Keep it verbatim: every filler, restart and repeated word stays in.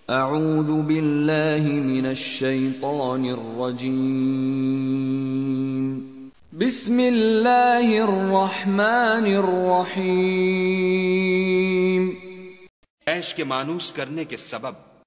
अऊज़ु बिल्लाहि मिनश शैतानिर रजीम। बिस्मिल्लाहिर रहमानिर रहीम। ऐश के मानूस करने के सबब